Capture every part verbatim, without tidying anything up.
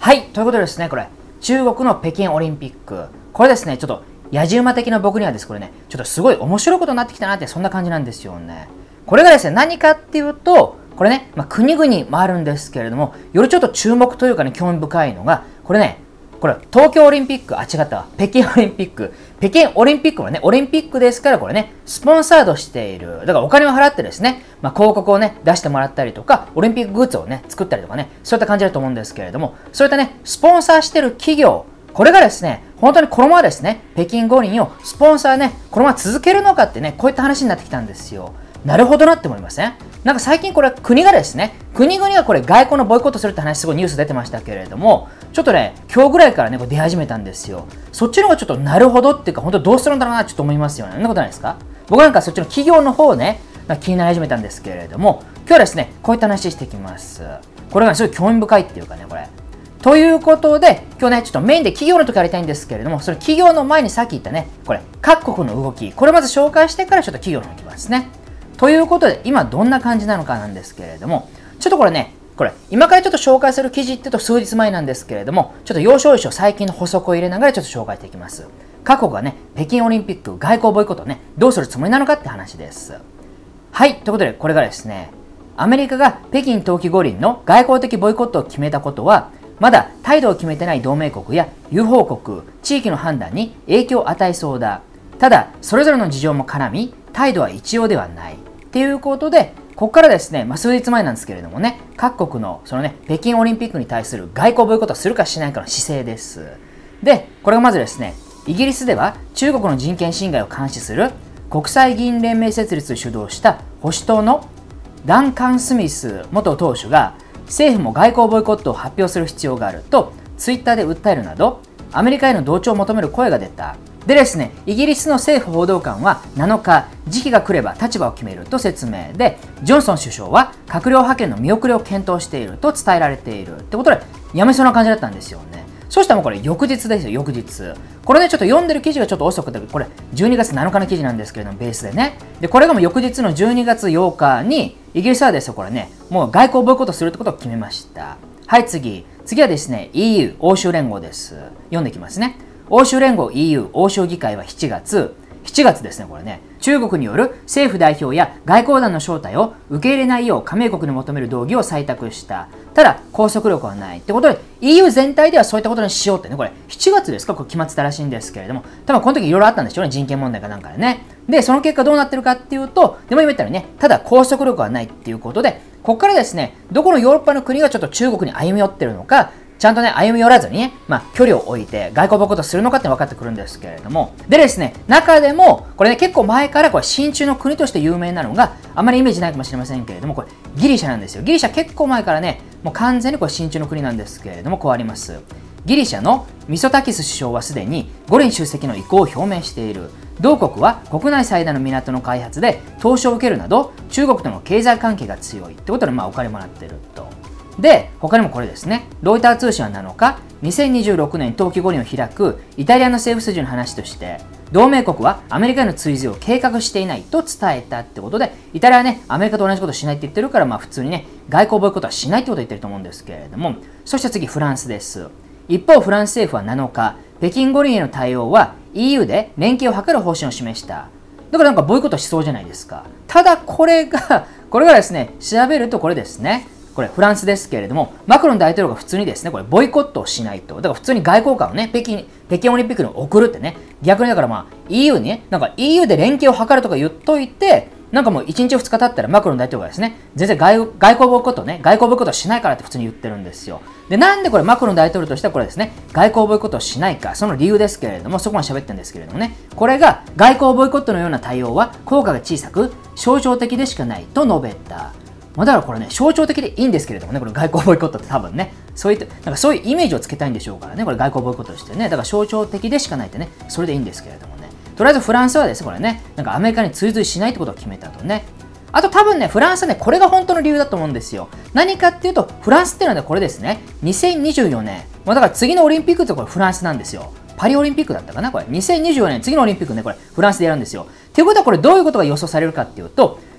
はい、ということでですね、これ、中国の北京オリンピック。これですね、ちょっと、野じ馬的な僕にはですね、これね、ちょっとすごい面白いことになってきたなって、そんな感じなんですよね。これがですね、何かっていうと、これね、まあ、国々もあるんですけれども、よりちょっと注目というかね、興味深いのが、これね、これ、東京オリンピック、あ、違ったわ。北京オリンピック。北京オリンピックはね、オリンピックですから、これね、スポンサードしている。だからお金を払ってですね、まあ、広告をね、出してもらったりとか、オリンピックグッズをね、作ったりとかね、そういった感じだと思うんですけれども、そういったね、スポンサーしてる企業、これがですね、本当にこのままですね、北京五輪をスポンサーね、このまま続けるのかってね、こういった話になってきたんですよ。なるほどなって思いません？なんか最近これ国がですね、国々がこれ外交のボイコットするって話すごいニュース出てましたけれども、ちょっとね、今日ぐらいからね、これ出始めたんですよ。そっちの方がちょっとなるほどっていうか、本当どうするんだろうなちょっと思いますよね。そんなことないですか？僕なんかそっちの企業の方ね、気になり始めたんですけれども、今日はですね、こういった話していきます。これが、ね、すごい興味深いっていうかね、これ。ということで、今日ね、ちょっとメインで企業の時やりたいんですけれども、それ企業の前にさっき言ったね、これ、各国の動き、これまず紹介してからちょっと企業の方に行きますね。ということで、今どんな感じなのかなんですけれども、ちょっとこれね、これ、今からちょっと紹介する記事って言うと数日前なんですけれども、ちょっと要所要所最近の補足を入れながらちょっと紹介していきます。各国がね、北京オリンピック外交ボイコットをね、どうするつもりなのかって話です。はい、ということで、これがですね、アメリカが北京冬季五輪の外交的ボイコットを決めたことは、まだ態度を決めてない同盟国や友好国、地域の判断に影響を与えそうだ。ただ、それぞれの事情も絡み、態度は一様ではない。ということで、ここからですね、まあ、数日前なんですけれどもね、各国のそのね、北京オリンピックに対する外交ボイコットをするかしないかの姿勢です。で、これがまずですね、イギリスでは中国の人権侵害を監視する国際議員連盟設立を主導した保守党のダンカン・スミス元党首が政府も外交ボイコットを発表する必要があるとツイッターで訴えるなど、アメリカへの同調を求める声が出た。でですね、イギリスの政府報道官はなのか、時期が来れば立場を決めると説明で、ジョンソン首相は閣僚派遣の見送りを検討していると伝えられているってことで、やめそうな感じだったんですよね。そしたらもうこれ翌日ですよ、翌日。これね、ちょっと読んでる記事がちょっと遅くて、これじゅうにがつなのかの記事なんですけれども、ベースでね。で、これがもう翌日のじゅうにがつようかに、イギリスはですよ、これね、もう外交ボイコットするってことを決めました。はい、次。次はですね、イーユー、欧州連合です。読んでいきますね。欧州連合 イーユー 欧州議会はしちがつ、しちがつですね、これね、中国による政府代表や外交団の招待を受け入れないよう加盟国に求める動議を採択した。ただ、拘束力はないってことで、イーユー 全体ではそういったことにしようってね、これ、しちがつですか、これ決まってたらしいんですけれども、多分この時いろいろあったんでしょうね、人権問題かなんかでね。で、その結果どうなってるかっていうと、でも今言ったようにね、ただ拘束力はないっていうことで、ここからですね、どこのヨーロッパの国がちょっと中国に歩み寄ってるのか、ちゃんとね、歩み寄らずにね、まあ、距離を置いて外交ボイコットするのかって分かってくるんですけれども。でですね、中でも、これね、結構前からこれ、親中の国として有名なのが、あまりイメージないかもしれませんけれども、これ、ギリシャなんですよ。ギリシャ結構前からね、もう完全にこれ、親中の国なんですけれども、こうあります。ギリシャのミソタキス首相はすでに五輪出席の意向を表明している。同国は国内最大の港の開発で投資を受けるなど、中国との経済関係が強いってことで、まあ、お金もらってると。で、他にもこれですね、ロイター通信はなのか、にせんにじゅうろくねん冬季五輪を開くイタリアの政府筋の話として、同盟国はアメリカへの追随を計画していないと伝えたってことで、イタリアはね、アメリカと同じことしないって言ってるから、まあ普通にね、外交ボイコットはしないってことを言ってると思うんですけれども、そして次、フランスです。一方、フランス政府はなのか、北京五輪への対応は イーユー で連携を図る方針を示した。だからなんかボイコットしそうじゃないですか。ただこれが、これがですね、調べるとこれですね、これフランスですけれども、マクロン大統領が普通にですね、これボイコットをしないと。だから普通に外交官をね、北京、北京オリンピックに送るってね、逆にだからまあ イーユー にね、なんか イーユー で連携を図るとか言っといて、なんかもういちにちふつか経ったらマクロン大統領がですね、全然外、外交ボイコットね、外交ボイコットしないからって普通に言ってるんですよ。で、なんでこれマクロン大統領としてはこれですね、外交ボイコットをしないか、その理由ですけれども、そこまで喋ってるんですけれどもね、これが外交ボイコットのような対応は効果が小さく、象徴的でしかないと述べた。まあ、だからこれね、象徴的でいいんですけれどもね、これ外交ボイコットって多分ね、そういった、なんかそういうイメージをつけたいんでしょうからね、これ外交ボイコットとしてね、だから象徴的でしかないってね、それでいいんですけれどもね。とりあえずフランスはですね、これね、なんかアメリカに追随しないってことを決めたとね。あと多分ね、フランスはね、これが本当の理由だと思うんですよ。何かっていうと、フランスっていうのはね、これですね、にせんにじゅうよねん、まあ、だから次のオリンピックってこれフランスなんですよ。パリオリンピックだったかな、これ。にせんにじゅうよねん、次のオリンピックね、これフランスでやるんですよ。っていうことはこれどういうことが予想されるかっていうと、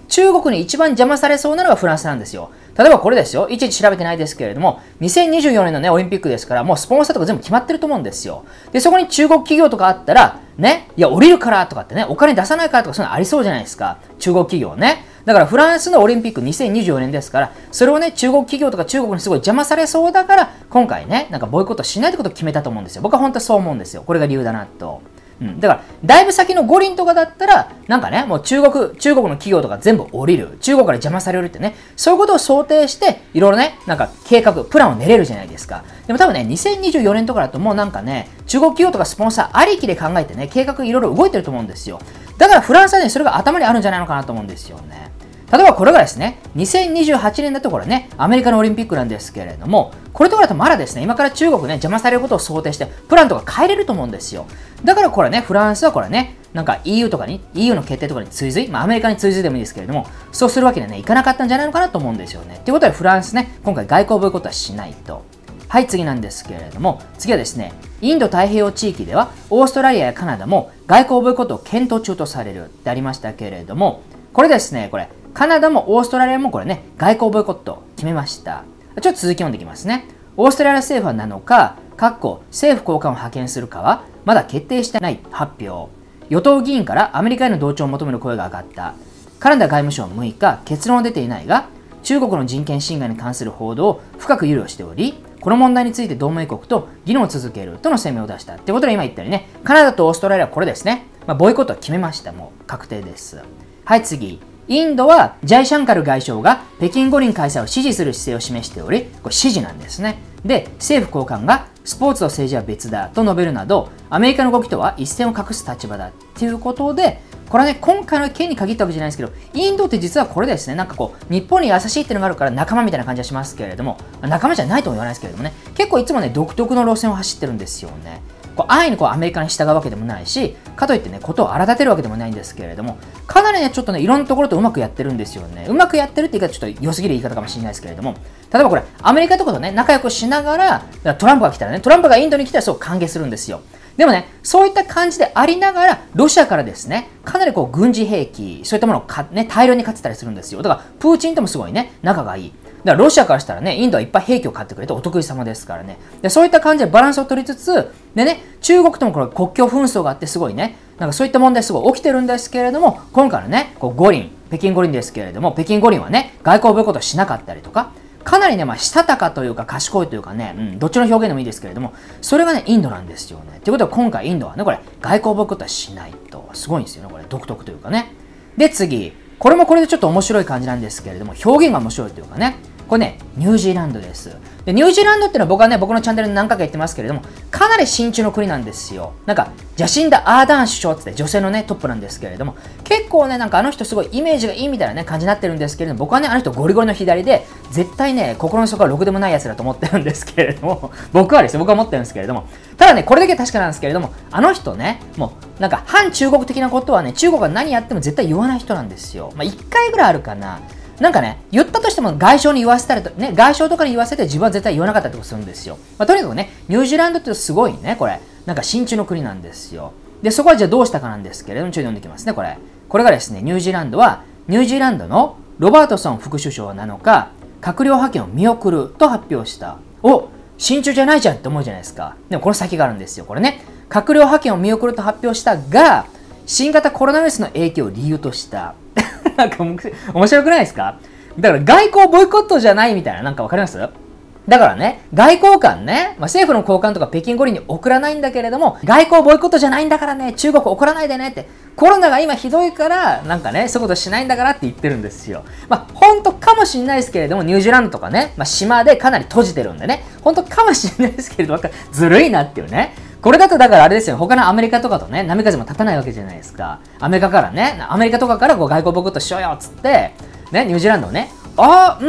中国に一番邪魔されそうなのがフランスなんですよ。例えばこれですよ。いちいち調べてないですけれども、にせんにじゅうよねんのね、オリンピックですから、もうスポンサーとか全部決まってると思うんですよ。で、そこに中国企業とかあったら、ね、いや、降りるからとかってね、お金出さないからとかそういうのありそうじゃないですか。中国企業ね。だからフランスのオリンピックにせんにじゅうよねんですから、それをね、中国企業とか中国にすごい邪魔されそうだから、今回ね、なんかボイコットしないってことを決めたと思うんですよ。僕は本当にそう思うんですよ。これが理由だなと。うん、だから、だいぶ先の五輪とかだったら、なんかね、もう中国、中国の企業とか全部降りる。中国から邪魔されるってね、そういうことを想定して、いろいろね、なんか計画、プランを練れるじゃないですか。でも多分ね、にせんにじゅうよねんとかだともうなんかね、中国企業とかスポンサーありきで考えてね、計画いろいろ動いてると思うんですよ。だからフランスはね、それが頭にあるんじゃないのかなと思うんですよね。例えばこれがですね、にせんにじゅうはちねんだとこれね、アメリカのオリンピックなんですけれども、これとかだとまだですね、今から中国ね、邪魔されることを想定して、プランとか変えれると思うんですよ。だからこれね、フランスはこれね、なんか イーユー とかに、イーユー の決定とかに追随、まあアメリカに追随でもいいですけれども、そうするわけにはね、いかなかったんじゃないのかなと思うんですよね。ということでフランスね、今回外交ボイコットはしないと。はい、次なんですけれども、次はですね、インド太平洋地域では、オーストラリアやカナダも外交ボイコットを検討中とされるってありましたけれども、これですね、これ、カナダもオーストラリアもこれね、外交ボイコット決めました。ちょっと続き読んでいきますね。オーストラリア政府はなのか、かっこ政府高官を派遣するかは、まだ決定してない発表。与党議員からアメリカへの同調を求める声が上がった。カナダ外務省はむいか、結論は出ていないが、中国の人権侵害に関する報道を深く憂慮しており、この問題について同盟国と議論を続けるとの声明を出した。ってことで今言ったようにね、カナダとオーストラリアはこれですね、まあ、ボイコットは決めました。もう確定です。はい、次。インドはジャイシャンカル外相が北京五輪開催を支持する姿勢を示しており、これ支持なんですね。で、政府高官がスポーツと政治は別だと述べるなど、アメリカの動きとは一線を画す立場だっていうことで、これはね、今回の件に限ったわけじゃないですけど、インドって実はこれですね、なんかこう、日本に優しいっていうのがあるから仲間みたいな感じはしますけれども、仲間じゃないとも言わないですけれどもね、結構いつもね、独特の路線を走ってるんですよね。こう安易にこうアメリカに従うわけでもないし、かといってね、ことを荒立てるわけでもないんですけれども、かなりね、ちょっとね、いろんなところとうまくやってるんですよね。うまくやってるって言い方ちょっと良すぎる言い方かもしれないですけれども、例えばこれ、アメリカとかとね、仲良くしながら、トランプが来たらね、トランプがインドに来たらそう歓迎するんですよ。でもね、そういった感じでありながら、ロシアからですね、かなりこう軍事兵器、そういったものをか、ね、大量に買ってたりするんですよ。だから、プーチンともすごいね、仲がいい。だからロシアからしたらね、インドはいっぱい兵器を買ってくれてお得意様ですからね。でそういった感じでバランスを取りつつ、でね、中国ともこれ国境紛争があってすごいね、なんかそういった問題すごい起きてるんですけれども、今回のね、こう五輪、北京五輪ですけれども、北京五輪はね、外交ボイコットしなかったりとか、かなりね、まあ、したたかというか賢いというかね、うん、どっちの表現でもいいですけれども、それがね、インドなんですよね。ということは今回インドはね、これ、外交ボイコットはしないと。すごいんですよね、これ、独特というかね。で、次。これもこれでちょっと面白い感じなんですけれども、表現が面白いというかね、これね、ニュージーランドです。で、ニュージーランドっていうのは僕はね、僕のチャンネルで何回か言ってますけれども、かなり親中の国なんですよ。なんか、ジャシンダ・アーダーン首相って女性のね、トップなんですけれども、結構ね、なんかあの人すごいイメージがいいみたいなね、感じになってるんですけれども、僕はね、あの人ゴリゴリの左で、絶対ね、心の底はろくでもないやつだと思ってるんですけれども、僕はですよ、僕は思ってるんですけれども、ただね、これだけ確かなんですけれども、あの人ね、もう、なんか反中国的なことはね、中国が何やっても絶対言わない人なんですよ。まあ、いっかいぐらいあるかな。なんかね、言ったとしても外相に言わせたりと、ね、外相とかに言わせて自分は絶対言わなかったってことするんですよ。まあ、とにかくね、ニュージーランドってすごいね、これ、なんか親中の国なんですよ。で、そこはじゃあどうしたかなんですけれども、ちょっと読んでいきますね、これ。これがですね、ニュージーランドは、ニュージーランドのロバートソン副首相なのか、閣僚派遣を見送ると発表した。お、親中じゃないじゃんって思うじゃないですか。でもこの先があるんですよ、これね。閣僚派遣を見送ると発表したが、新型コロナウイルスの影響を理由とした。なんか面白くないですか？だから外交ボイコットじゃないみたいな、なんかわかります？だからね、外交官ね、まあ、政府の高官とか北京五輪に送らないんだけれども、外交ボイコットじゃないんだからね、中国怒らないでねって、コロナが今ひどいから、なんかね、そういうことしないんだからって言ってるんですよ。まあ、本当かもしれないですけれども、ニュージーランドとかね、まあ、島でかなり閉じてるんでね、本当かもしれないですけれども、ずるいなっていうね。これだとだからあれですよ、他のアメリカとかとね、波風も立たないわけじゃないですか。アメリカからね、アメリカとかからこう外交ボイコットしようよっつって、ね、ニュージーランドをね、ああ、うん、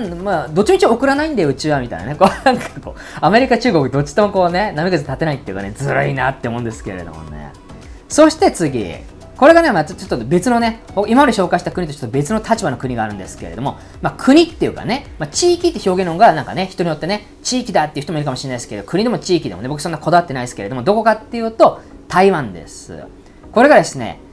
うん、まあ、どっちみち送らないんだよ、うちは、みたいなね。こう、なんかこう、アメリカ、中国、どっちともこうね、波風立てないっていうかね、ずるいなって思うんですけれどもね。そして次。これがね、まあ、ちょっと別のね、今まで紹介した国とちょっと別の立場の国があるんですけれども、まあ、国っていうかね、まあ、地域って表現の方がなんかね、人によってね、地域だっていう人もいるかもしれないですけど、国でも地域でもね、僕そんなこだわってないですけれども、どこかっていうと、台湾です。これがですね、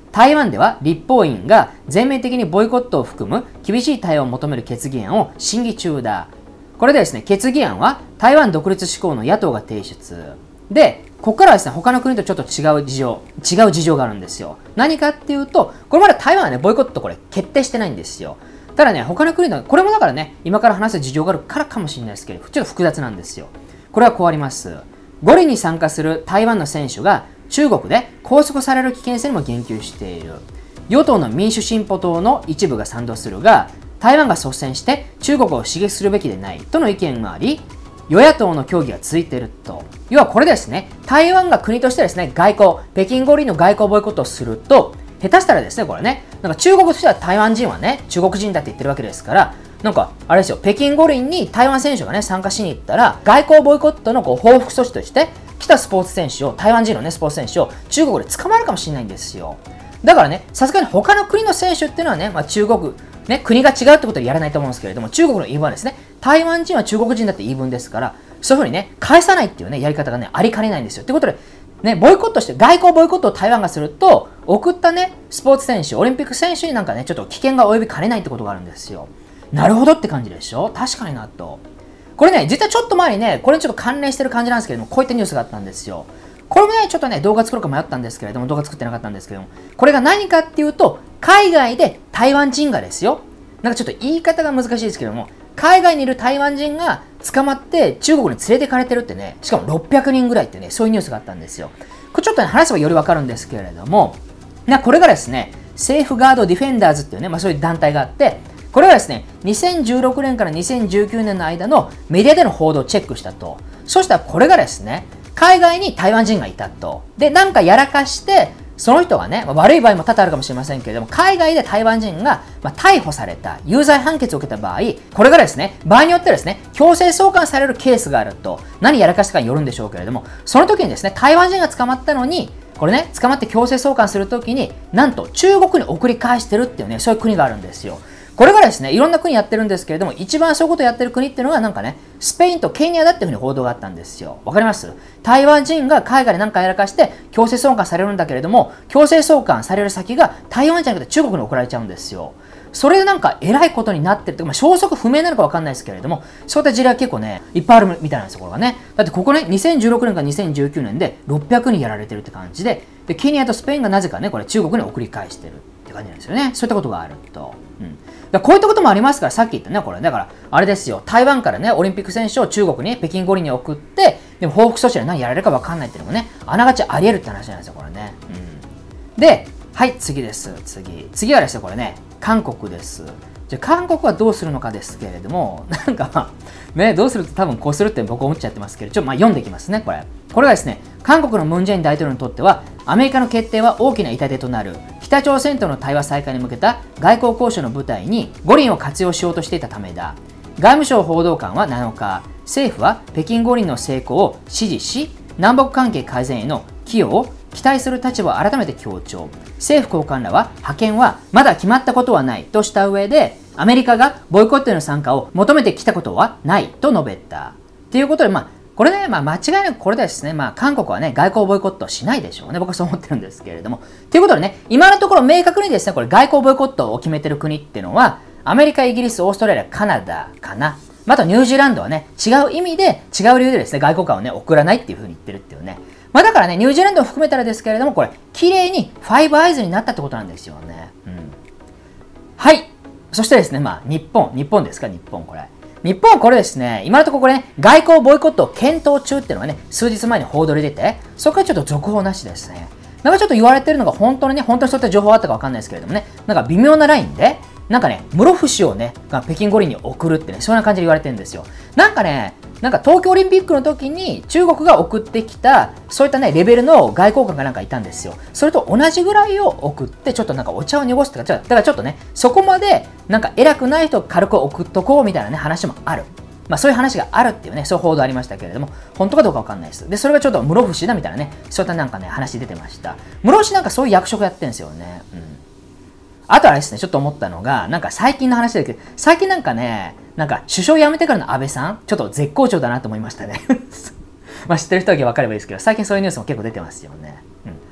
台湾では立法院が全面的にボイコットを含む厳しい対応を求める決議案を審議中だ。これでですね、決議案は台湾独立志向の野党が提出。で、ここからはですね、他の国とちょっと違う事情、違う事情があるんですよ。何かっていうと、これまだ台湾はね、ボイコットこれ決定してないんですよ。ただね、他の国の、これもだからね、今から話す事情があるからかもしれないですけど、ちょっと複雑なんですよ。これはこうあります。五輪に参加する台湾の選手が中国で拘束される危険性にも言及している。与党の民主進歩党の一部が賛同するが、台湾が率先して中国を刺激するべきでないとの意見もあり、与野党の協議が続いていると。要はこれですね、台湾が国としてですね、外交、北京五輪の外交ボイコットをすると、下手したらですね、これね、なんか中国としては台湾人はね、中国人だって言ってるわけですから、なんか、あれですよ、北京五輪に台湾選手がね、参加しに行ったら、外交ボイコットのこう報復措置として、来たスポーツ選手を、台湾人のね、スポーツ選手を中国で捕まえるかもしれないんですよ。だからね、さすがに他の国の選手っていうのはね、まあ、中国、ね、国が違うってことはやらないと思うんですけれども、中国の言い分はですね、台湾人は中国人だって言い分ですから、そういうふうにね、返さないっていうね、やり方がね、ありかねないんですよ。ということで、ね、ボイコットして、外交ボイコットを台湾がすると、送ったね、スポーツ選手、オリンピック選手になんかね、ちょっと危険が及びかねないってことがあるんですよ。なるほどって感じでしょ？確かになと。これね、実はちょっと前にね、これにちょっと関連してる感じなんですけれども、こういったニュースがあったんですよ。これもね、ちょっとね、動画作るか迷ったんですけれども、動画作ってなかったんですけども、これが何かっていうと、海外で台湾人がですよ、なんかちょっと言い方が難しいですけども、海外にいる台湾人が捕まって中国に連れてかれてるってね、しかもろっぴゃくにんぐらいってね、そういうニュースがあったんですよ。これちょっとね、話せばよりわかるんですけれども、なこれがですね、セーフガードディフェンダーズっていうね、まあそういう団体があって、これはですね、にせんじゅうろくねんからにせんじゅうきゅうねんの間のメディアでの報道をチェックしたと。そしたらこれがですね、海外に台湾人がいたと。で、なんかやらかして、その人がね、まあ、悪い場合も多々あるかもしれませんけれども、海外で台湾人が、まあ、逮捕された、有罪判決を受けた場合、これがですね、場合によってはですね、強制送還されるケースがあると、何やらかしたかによるんでしょうけれども、その時にですね、台湾人が捕まったのに、これね、捕まって強制送還するときに、なんと中国に送り返してるっていうね、そういう国があるんですよ。これがですね、いろんな国やってるんですけれども、一番そういうことをやってる国っていうのがなんかね、スペインとケニアだっていうふうに報道があったんですよ。わかります？台湾人が海外で何かやらかして強制送還されるんだけれども、強制送還される先が台湾じゃなくて中国に送られちゃうんですよ。それでなんか偉いことになってるって、まあ、消息不明なのかわかんないですけれども、そういった事例は結構ね、いっぱいあるみたいなんですよ、これがね。だってここね、にせんじゅうろくねんからにせんじゅうきゅうねんでろっぴゃくにんやられてるって感じで、で、ケニアとスペインがなぜかね、これ中国に送り返してるって感じなんですよね。そういったことがあると。うん。だこういったこともありますから、さっき言ったね、これ。だから、あれですよ、台湾からね、オリンピック選手を中国に、北京五輪に送って、でも報復措置で何やられるかわかんないっていうのもね、あながちあり得るって話なんですよ、これね。うん。で、はい、次です。次。次はですね、これね、韓国です。じゃあ、韓国はどうするのかですけれども、なんかまあ、ね、どうすると多分こうするって僕思っちゃってますけど、ちょっとまあ読んでいきますね、これ。これがですね、韓国のムン・ジェイン大統領にとっては、アメリカの決定は大きな痛手となる、北朝鮮との対話再開に向けた外交交渉の舞台に五輪を活用しようとしていたためだ。外務省報道官はなのか、政府は北京五輪の成功を支持し、南北関係改善への寄与を期待する立場を改めて強調。政府高官らは派遣はまだ決まったことはないとした上で、アメリカがボイコットへの参加を求めてきたことはないと述べた。ということで、まあ、これね、まあ、間違いなくこれですね、まあ、韓国はね、外交ボイコットしないでしょうね。僕はそう思ってるんですけれども。ということでね、今のところ明確にですね、これ外交ボイコットを決めてる国っていうのは、アメリカ、イギリス、オーストラリア、カナダかな。またニュージーランドはね、違う意味で、違う理由でですね、外交官をね、送らないっていうふうに言ってるっていうね。まあだからね、ニュージーランドを含めたらですけれども、これ、綺麗にファイブアイズになったってことなんですよね。うん。はい。そしてですね、まあ、日本、日本ですか、日本、これ。日本はこれですね、今のところこれね、外交ボイコットを検討中っていうのがね、数日前に報道で出て、そこからちょっと続報なしですね。なんかちょっと言われてるのが本当にね、本当にそういった情報あったかわかんないですけれどもね、なんか微妙なラインで、なんかね、室伏をね、が北京五輪に送るってね、そんな感じで言われてるんですよ。なんかね、なんか東京オリンピックの時に中国が送ってきた、そういったね、レベルの外交官がなんかいたんですよ。それと同じぐらいを送って、ちょっとなんかお茶を濁すとか、だからちょっとね、そこまでなんか偉くない人を軽く送っとこうみたいなね、話もある。まあそういう話があるっていうね、そういう報道ありましたけれども、本当かどうかわかんないです。で、それがちょっと室伏だみたいなね、そういったなんかね、話出てました。室伏なんかそういう役職やってるんですよね。うん。あとあれですね、ちょっと思ったのが、なんか最近の話だけど、最近なんかね、なんか首相辞めてからの安倍さん、ちょっと絶好調だなと思いましたね。まあ知ってる人だけ分かればいいですけど、最近そういうニュースも結構出てますよね。うん。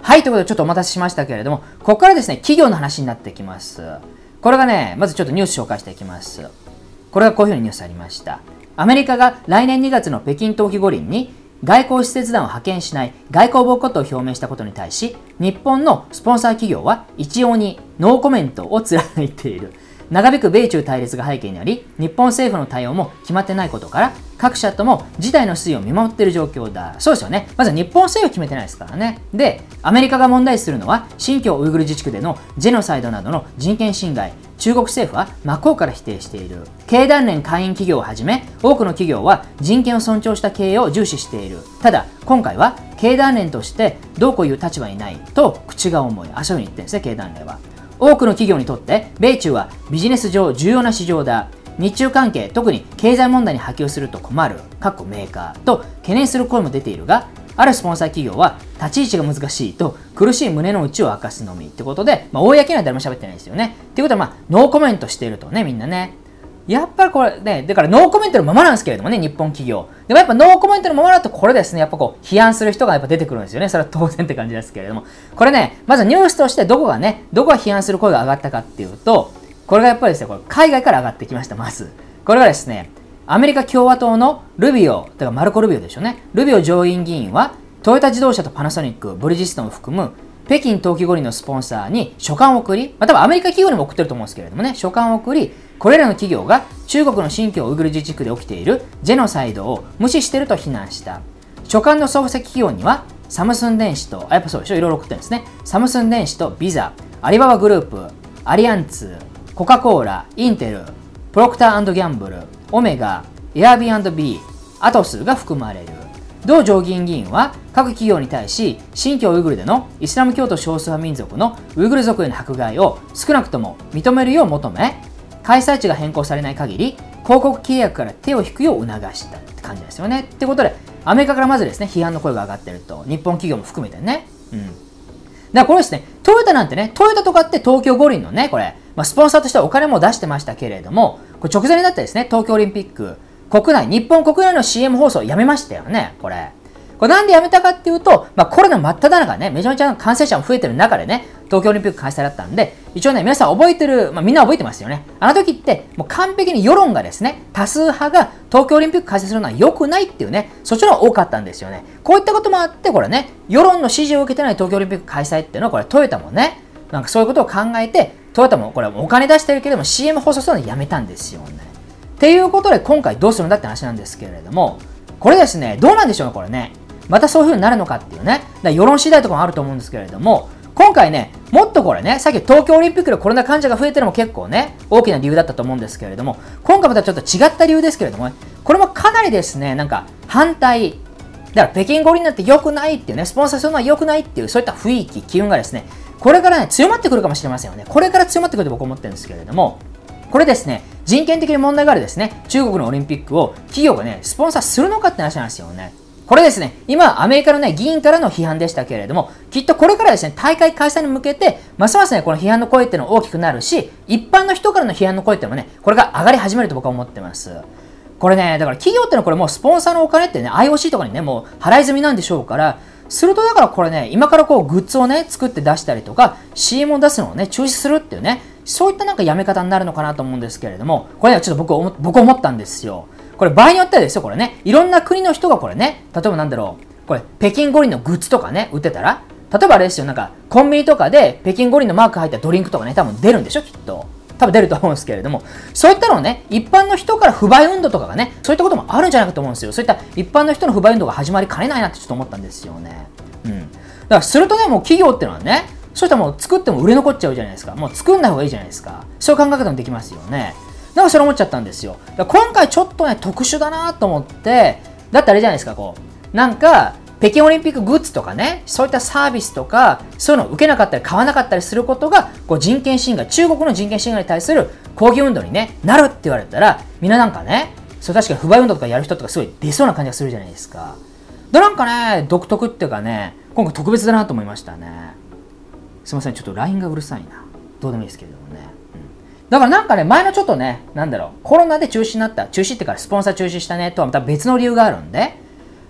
はい、ということでちょっとお待たせしましたけれども、ここからですね、企業の話になってきます。これがね、まずちょっとニュース紹介していきます。これがこういうふうにニュースありました。アメリカが来年にがつの北京冬季五輪に外交使節団を派遣しない外交ボイコットを表明したことに対し、日本のスポンサー企業は一様にノーコメントを貫いている。長引く米中対立が背景にあり、日本政府の対応も決まってないことから、各社とも事態の推移を見守っている状況だ。そうですよね。まず日本政府決めてないですからね。で、アメリカが問題視するのは、新疆ウイグル自治区でのジェノサイドなどの人権侵害。中国政府は真っ向から否定している。経団連会員企業をはじめ、多くの企業は人権を尊重した経営を重視している。ただ、今回は経団連としてどうこういう立場にないと口が重い。あ、そういうふうに言ってるんですね、経団連は。多くの企業にとって米中はビジネス上重要な市場だ。日中関係、特に経済問題に波及すると困る、かっこメーカーと懸念する声も出ているが、あるスポンサー企業は立ち位置が難しいと苦しい胸の内を明かすのみってことで、まあ、公には誰も喋ってないですよね。っていうことは、まあ、ノーコメントしているとね、みんなね。やっぱりこれね、だからノーコメントのままなんですけれどもね、日本企業。でもやっぱノーコメントのままだとこれですね、やっぱこう批判する人がやっぱ出てくるんですよね。それは当然って感じですけれども。これね、まずニュースとしてどこがね、どこが批判する声が上がったかっていうと、これがやっぱりですね、これ海外から上がってきました、まず。これがですね、アメリカ共和党のルビオ、だからマルコ・ルビオでしょうね。ルビオ上院議員は、トヨタ自動車とパナソニック、ブリヂストンを含む北京冬季五輪のスポンサーに書簡を送り、まあ、多分アメリカ企業にも送ってると思うんですけれどもね、書簡を送り、これらの企業が中国の新疆ウイグル自治区で起きているジェノサイドを無視していると非難した。書簡の送付企業には、サムスン電子と、あ、やっぱそうでしょ、いろいろ送ってるんですね。サムスン電子とビザ、アリババグループ、アリアンツ、コカ・コーラ、インテル、プロクター&ギャンブル、オメガ、エアビーアンドビー、アトスが含まれる。同上議院議員は各企業に対し、新疆ウイグルでのイスラム教徒少数派民族のウイグル族への迫害を少なくとも認めるよう求め、開催地が変更されない限り、広告契約から手を引くよう促したって感じですよね。ってことで、アメリカからまずですね、批判の声が上がってると。日本企業も含めてね。うん。だからこれですね、トヨタなんてね、トヨタとかって東京五輪のね、これ、まあ、スポンサーとしてはお金も出してましたけれども、これ直前になってですね、東京オリンピック、国内、日本国内の シーエム 放送をやめましたよね、これ。これなんでやめたかっていうと、まあ、コロナ真っ只中ね、めちゃめちゃ感染者も増えてる中でね、東京オリンピック開催だったんで、一応ね、皆さん覚えてる、まあ、みんな覚えてますよね。あの時って、もう完璧に世論がですね、多数派が東京オリンピック開催するのは良くないっていうね、そっちの方が多かったんですよね。こういったこともあって、これね、世論の支持を受けてない東京オリンピック開催っていうのは、これトヨタもね、なんかそういうことを考えて、トヨタもこれお金出してるけれども シーエム 放送するのをやめたんですよね。っていうことで今回どうするんだって話なんですけれども、これですね、どうなんでしょうね、これね。またそういう風になるのかっていうね。だから世論次第とかもあると思うんですけれども、今回ね、もっとこれね、さっき東京オリンピックでコロナ患者が増えてるのも結構ね、大きな理由だったと思うんですけれども、今回またちょっと違った理由ですけれどもね、これもかなりですね、なんか反対、だから北京五輪なんて良くないっていうね、スポンサーするのは良くないっていう、そういった雰囲気、機運がですね、これからね、強まってくるかもしれませんよね。これから強まってくると僕は思ってるんですけれども、これですね、人権的に問題があるですね、中国のオリンピックを企業がね、スポンサーするのかって話なんですよね。これですね、今、アメリカのね、議員からの批判でしたけれども、きっとこれからですね、大会開催に向けて、ますますね、この批判の声っていうのは大きくなるし、一般の人からの批判の声っていうのもね、これが上がり始めると僕は思ってます。これね、だから企業っていうのはこれもうスポンサーのお金ってね、アイオーシー とかにね、もう払い済みなんでしょうから、するとだからこれね、今からこうグッズをね、作って出したりとか、シーエム を出すのをね、中止するっていうね、そういったなんかやめ方になるのかなと思うんですけれども、これね、ちょっと僕思、僕思ったんですよ。これ場合によってはですよ、これね、いろんな国の人がこれね、例えばなんだろう、これ北京五輪のグッズとかね、売ってたら、例えばあれですよ、なんかコンビニとかで北京五輪のマーク入ったドリンクとかね、多分出るんでしょ、きっと。多分出ると思うんですけれども、そういったのをね、一般の人から不買運動とかがね、そういったこともあるんじゃないかと思うんですよ。そういった一般の人の不買運動が始まりかねないなってちょっと思ったんですよね。うん。だからするとね、もう企業っていうのはね、そうしたらもう作っても売れ残っちゃうじゃないですか。もう作んない方がいいじゃないですか。そういう考え方もできますよね。だからそれ思っちゃったんですよ。だから今回ちょっとね、特殊だなと思って、だってあれじゃないですか、こう。なんか、北京オリンピックグッズとかね、そういったサービスとか、そういうのを受けなかったり買わなかったりすることが、こう人権侵害、中国の人権侵害に対する抗議運動に、ね、なるって言われたら、みんななんかね、そう確かに不買運動とかやる人とかすごい出そうな感じがするじゃないですか。で、なんかね、独特っていうかね、今回特別だなと思いましたね。すいません、ちょっと ライン がうるさいな。どうでもいいですけれどもね。うん、だからなんかね、前のちょっとね、なんだろう、コロナで中止になった、中止ってからスポンサー中止したねとはまた別の理由があるんで、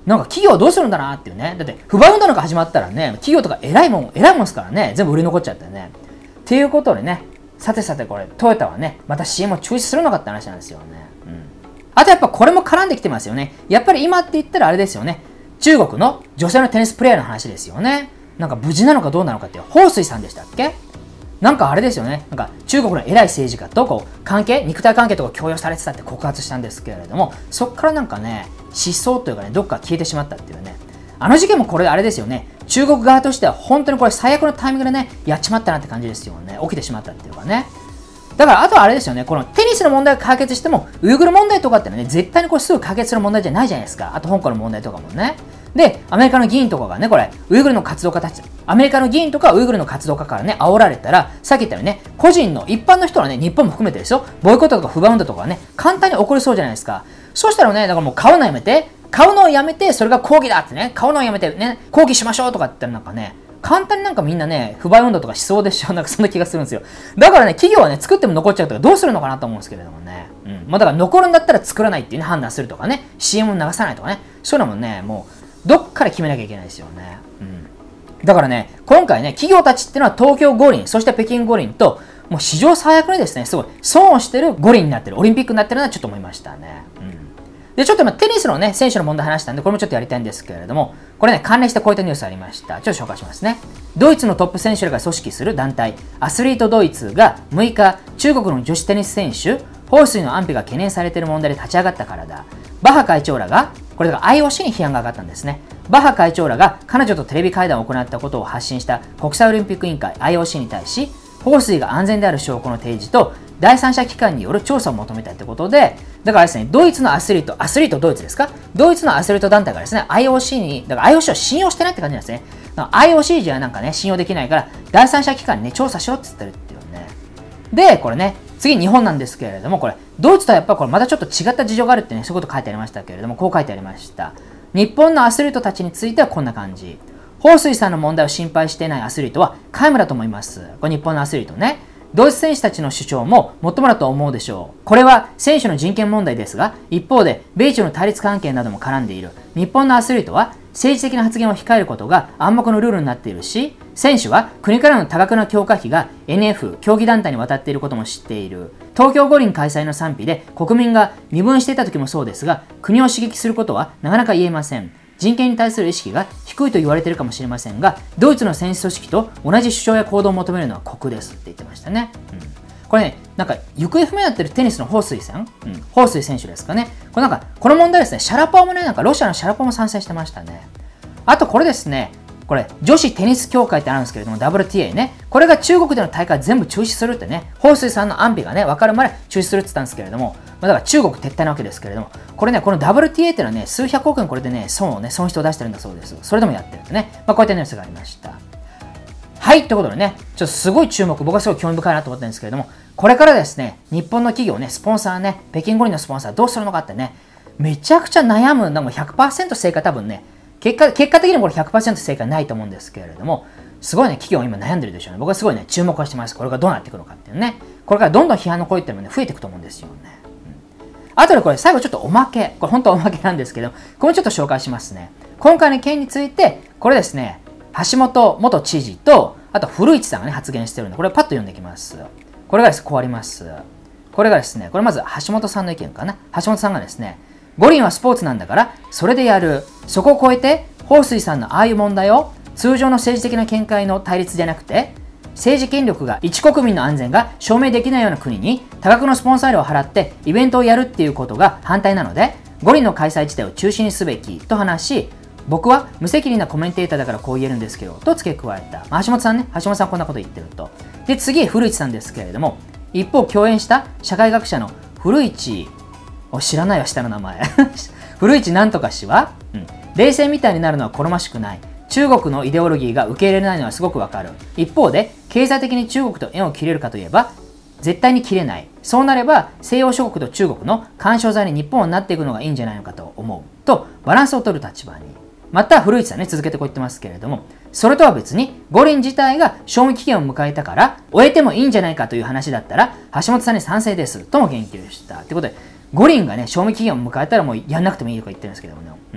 なんか企業はどうするんだなっていうね。だって不買運動なんか始まったらね、企業とか偉いもん、偉いもんですからね、全部売り残っちゃってね。っていうことでね、さてさてこれ、トヨタはね、また シーエム を中止するのかって話なんですよね。うん。あとやっぱこれも絡んできてますよね。やっぱり今って言ったらあれですよね。中国の女性のテニスプレーヤーの話ですよね。なんか無事なのかどうなのかっていう、彭帥さんでしたっけ？なんかあれですよね。なんか中国の偉い政治家とこう関係、肉体関係とか強要されてたって告発したんですけれども、そこからなんかね、失踪というかね、どっか消えてしまったっていうね。あの事件もこれあれですよね。中国側としては本当にこれ最悪のタイミングでね、やっちまったなって感じですよね。起きてしまったっていうかね。だからあとはあれですよね。このテニスの問題が解決しても、ウイグル問題とかってね、絶対にこれすぐ解決する問題じゃないじゃないですか。あと香港の問題とかもね。で、アメリカの議員とかがね、これ、ウイグルの活動家たち、アメリカの議員とかウイグルの活動家からね、煽られたら、さっき言ったようにね、個人の、一般の人はね、日本も含めてですよ、ボイコットとか不買運動とかね、簡単に起こりそうじゃないですか。そうしたらね、だからもう買うのやめて、買うのをやめて、それが抗議だってね、買うのをやめてね、抗議しましょうとかって言ったらなんかね、簡単になんかみんなね、不買運動とかしそうでしょ。なんかそんな気がするんですよ。だからね、企業はね、作っても残っちゃうとかどうするのかなと思うんですけれどもね。うん。まあだから残るんだったら作らないっていうね、判断するとかね、シーエム を流さないとかね、そういうのもね、もう、どっから決めなきゃいけないですよね。うん。だからね、今回ね、企業たちっていうのは東京五輪、そして北京五輪と、もう史上最悪にですね、すごい損をしてる五輪になってる、オリンピックになってるのはちょっと思いましたね。うん。で、ちょっと今テニスのね、選手の問題話したんで、これもちょっとやりたいんですけれども、これね、関連してこういったニュースありました。ちょっと紹介しますね。ドイツのトップ選手らが組織する団体、アスリートドイツがむいか、中国の女子テニス選手、彭帥の安否が懸念されている問題で立ち上がったからだ。バッハ会長らが、これが アイオーシー に批判が上がったんですね。バッハ会長らが彼女とテレビ会談を行ったことを発信した国際オリンピック委員会 アイオーシー に対し、彭帥が安全である証拠の提示と第三者機関による調査を求めたってことで、だからですね、ドイツのアスリート、アスリートドイツですか？ドイツのアスリート団体がですね、アイオーシー に、だから アイオーシー を信用してないって感じなんですね。アイオーシー じゃなんかね、信用できないから、第三者機関にね、調査しろって言ってるっていうね。で、これね、次日本なんですけれども、これ、ドイツとはやっぱこれまたちょっと違った事情があるってね、そういうこと書いてありましたけれども、こう書いてありました。日本のアスリートたちについてはこんな感じ。彭帥さんの問題を心配していないアスリートは皆無だと思います。これ日本のアスリートね。ドイツ選手たちの主張ももっともだと思うでしょう。これは選手の人権問題ですが、一方で米中の対立関係なども絡んでいる日本のアスリートは政治的な発言を控えることが暗黙のルールになっているし、選手は国からの多額な強化費が エヌエフ 競技団体に渡っていることも知っている。東京五輪開催の賛否で国民が二分していた時もそうですが、国を刺激することはなかなか言えません。人権に対する意識が低いと言われているかもしれませんが、ドイツの選手組織と同じ主張や行動を求めるのは酷ですって言ってましたね。うん、これね、なんか行方不明になってるテニスの彭帥さん、うん、彭帥選手ですかね。これなんか、この問題ですね、シャラポワもね、なんかロシアのシャラポワも参戦してましたね。あとこれですね、これ女子テニス協会ってあるんですけれども ダブリューティーエー ね、これが中国での大会全部中止するってね、彭帥さんの安否がね分かるまで中止するって言ったんですけれども、まあ、だから中国撤退なわけですけれども、これね、この ダブリューティーエー っていうのはね、数百億円これでね、損をね、損失を出してるんだそうです。それでもやってるってね、まあ、こういったニュースがありました。はい、ということでね、ちょっとすごい注目、僕はすごい興味深いなと思ったんですけれども、これからですね、日本の企業ね、スポンサーね、北京五輪のスポンサーどうするのかってね、めちゃくちゃ悩む、なんか ひゃくパーセント 正解多分ね、結果、結果的にもこれ ひゃくパーセント 正解ないと思うんですけれども、すごいね、企業は今悩んでるでしょうね。僕はすごいね、注目はしてます。これがどうなっていくのかっていうね。これからどんどん批判の声っていうのもね、増えていくと思うんですよね。うん、あとでこれ、最後ちょっとおまけ。これ本当はおまけなんですけど、これちょっと紹介しますね。今回の件について、これですね、橋本元知事と、あと古市さんがね、発言してるんで、これパッと読んでいきます。これがですね、こうあります。これがですね、これまず橋本さんの意見かな。橋本さんがですね、五輪はスポーツなんだから、それでやる。そこを超えて、彭帥さんのああいう問題を通常の政治的な見解の対立じゃなくて、政治権力が一国民の安全が証明できないような国に多額のスポンサー料を払ってイベントをやるっていうことが反対なので、五輪の開催自体を中止にすべきと話し、僕は無責任なコメンテーターだからこう言えるんですけど、と付け加えた。まあ、橋本さんね、橋本さんこんなこと言ってると。で、次、古市さんですけれども、一方、共演した社会学者の古市、お知らないわ、下の名前。古市なんとか氏は、うん、冷戦みたいになるのは好ましくない。中国のイデオロギーが受け入れられないのはすごくわかる。一方で、経済的に中国と縁を切れるかといえば、絶対に切れない。そうなれば、西洋諸国と中国の干渉剤に日本はなっていくのがいいんじゃないのかと思う。と、バランスを取る立場に。また、古市さんね、続けてこう言ってますけれども、それとは別に、五輪自体が賞味期限を迎えたから、終えてもいいんじゃないかという話だったら、橋本さんに賛成です。とも言及した。ということで、五輪がね、賞味期限を迎えたらもうやんなくてもいいとか言ってるんですけどもね。うん。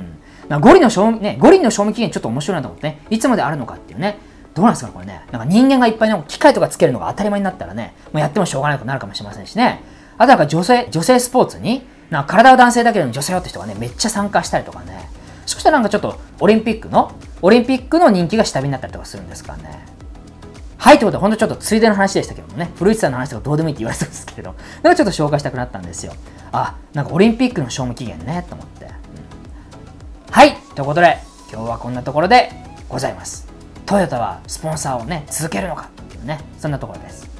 なんか五輪の賞味、ね、五輪の賞味期限ちょっと面白いなと思ってね、いつまであるのかっていうね、どうなんですかね、これね。なんか人間がいっぱいの機械とかつけるのが当たり前になったらね、もうやってもしょうがないことになるかもしれませんしね。あとなんか女性、女性スポーツに、なんか体は男性だけど女性よって人がね、めっちゃ参加したりとかね。そしたらなんかちょっとオリンピックの、オリンピックの人気が下火になったりとかするんですからね。はい、ということで、ほんとちょっとついでの話でしたけどもね、古市さんの話とかどうでもいいって言われてるんですけれど、なんかちょっと紹介したくなったんですよ。あ、なんかオリンピックの賞味期限ね、と思って。うん、はい、ということで、今日はこんなところでございます。トヨタはスポンサーをね、続けるのかっていうね、そんなところです。